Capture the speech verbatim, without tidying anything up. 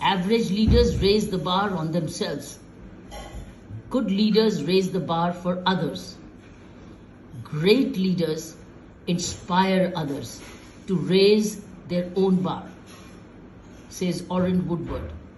Average leaders raise the bar on themselves. Good leaders raise the bar for others. Great leaders inspire others to raise their own bar, says Orrin Woodward.